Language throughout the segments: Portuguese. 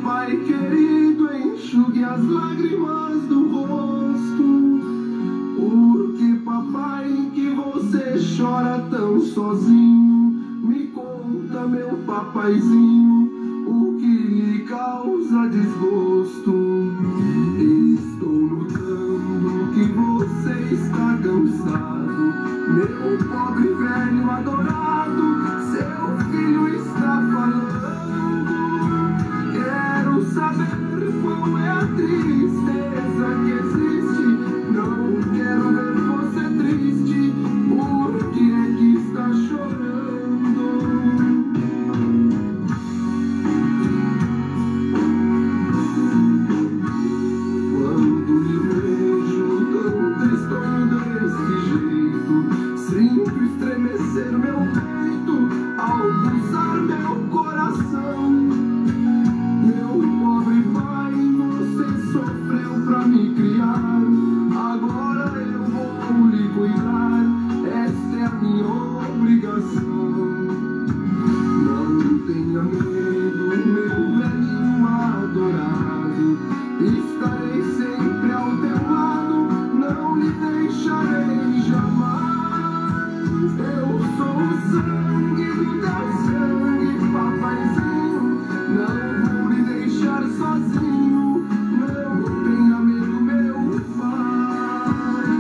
Pai querido, enxugue as lágrimas do rosto. Por que, papai, que você chora tão sozinho? Me conta, meu papaizinho, o que lhe causa desgosto. Estou notando que você está cansado, meu pobre velho adorado, seu filho está falando. Quero saber qual é a tristeza que existe. Não quero ver você triste. Por que é que está chorando? Quando me vejo tão tristonho desse jeito, sinto estremecer meu peito ao pulsar meu coração. Meu pobre pai, você sofreu pra me criar, agora eu vou lhe cuidar, esta é a minha obrigação. Não tenha medo, meu velhinho adorado, estarei sempre ao teu lado, não lhe deixarei jamais. Eu sou o sangue do teu sangue, papaizinho, não vou lhe deixar sozinho, não tenha medo, meu pai.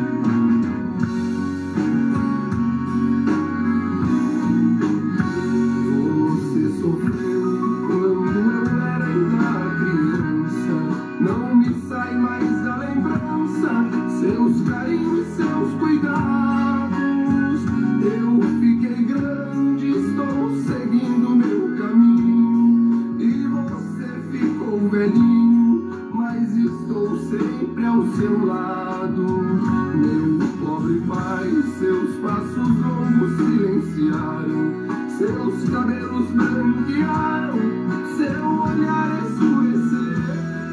Você sofreu quando eu era ainda criança, não me sai mais da lembrança, seus carinhos e seus cuidados. Eu fiquei grande, estou seguindo meu caminho, e você ficou velhinho, mas estou sempre ao seu lado. Meu pobre pai, seus passos longos silenciaram, seus cabelos branquearam, seu olhar escureceu,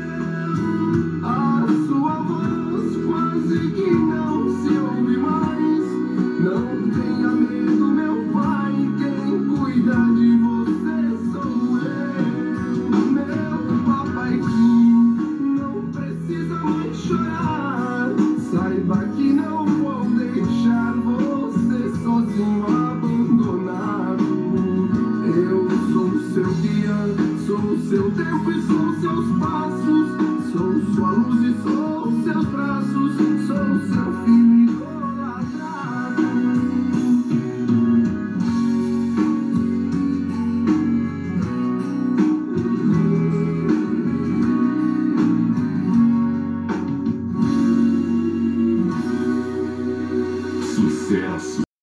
a sua voz quase que não se ouve mais. Não tenha medo, meu pai, quem cuida de você sou eu. Meu papaizinho, não precisa mais chorar, saiba que não vou deixar você sozinho, abandonado. Eu sou o seu guia, sou o seu tempo e sou seus passos, sou sua luz e sou seus braços.